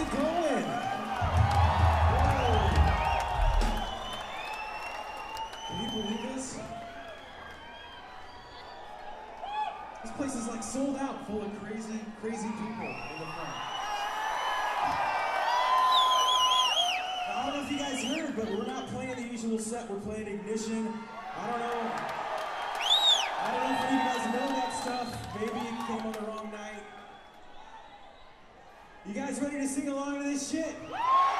it going? Whoa. Can you believe this? This place is like sold out, full of crazy, crazy people in the front. Now, I don't know if you guys heard, but we're not playing the usual set. We're playing Ignition. I don't know if any of you guys know that stuff. Maybe you came on the wrong night. You guys ready to sing along to this shit?